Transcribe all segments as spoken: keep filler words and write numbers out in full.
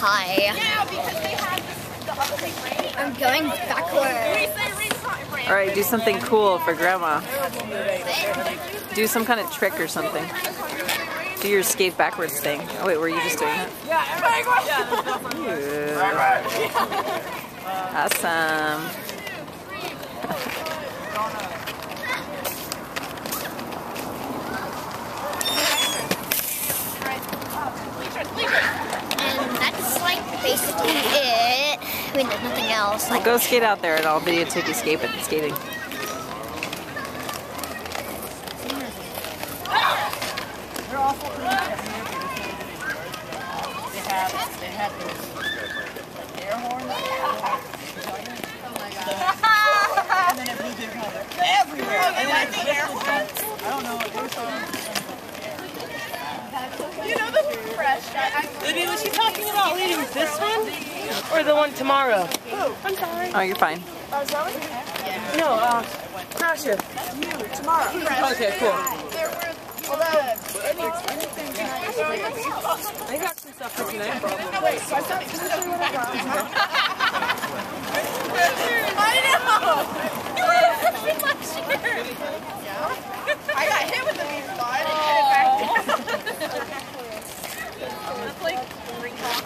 high. Yeah, because they had the other thing. I'm going backwards. Alright, do something cool for Grandma. Do some kind of trick or something. Do your skate backwards thing. Oh wait, were you just doing that? Yeah, Awesome. And that's like basically it. I mean, there's nothing else. Well, go skate out there and I'll videotape you skate skating. They're awful. They have, they have this air horn. Oh my god. And then it blew their color. Everywhere. Oh, they like the air horn? I don't know what they're talking. You know the fresh guy. Libby, was she talking about leading this one? Or the one tomorrow? Oh, I'm sorry. Oh, you're fine. Oh, is that what you have? Yeah. No, uh, Crasher. You, tomorrow. Okay, cool. There were, although, I got some stuff for tonight. wait, so I thought you said what I know! You were in last year! Yeah? I got hit with the beef ball. I didn't get it back down. That's like ring talk.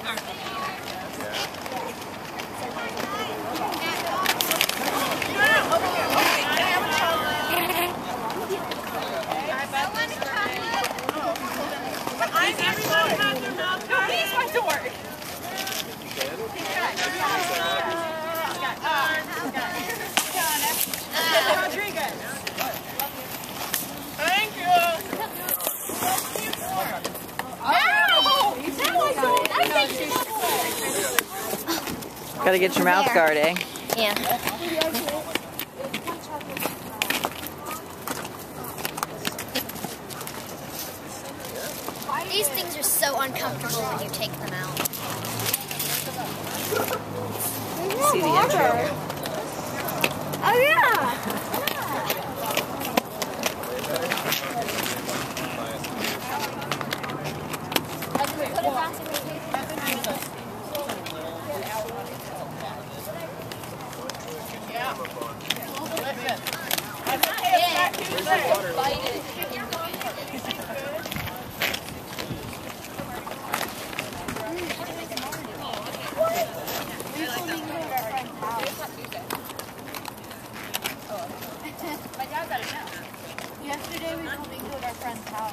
Gotta get your mouth guard, eh? Yeah. These things are so uncomfortable when you take them out. See the intro. Oh yeah! Yesterday we went to our friend's house.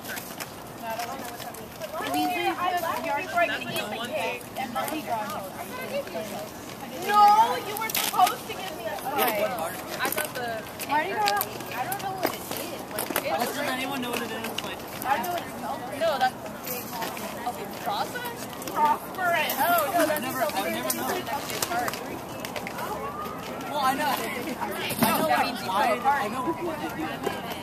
We did yard before I could eat the cake and Marty brought it. No, you were supposed to give me a okay. I thought the Marty brought it. I don't know what it is. Like, Does anyone know what it is? Like, I know what it smells like. No, that's okay. Process? Prosperous. Oh, no, that's never, I've never known. Well, I know. I know what it's like. I know what it is.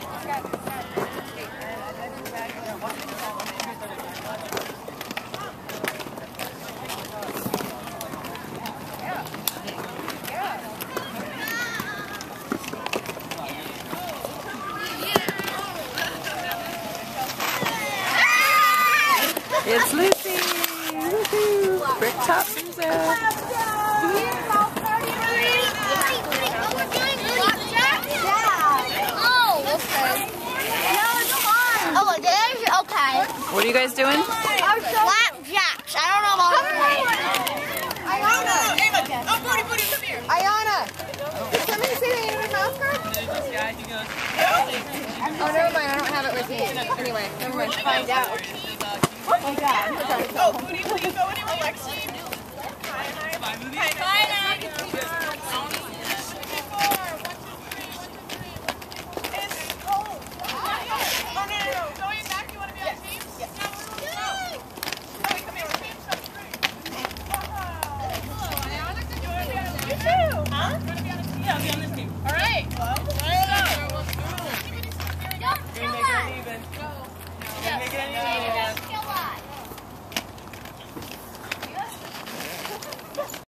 It's Lucy! Woohoo! Brick top Susan! Oh, okay. Oh, it is? Okay. What are you guys doing? Flapjacks. I don't know about Ayana! Oh, Booty, Booty, come here! Ayana! Did somebody say the name of the mouse guard? Oh, never mind. I don't have it with me. Anyway, never mind. Find out. Oh my god. Oh, Booty, will you go anywhere next week? Bye, bye. Bye, bye.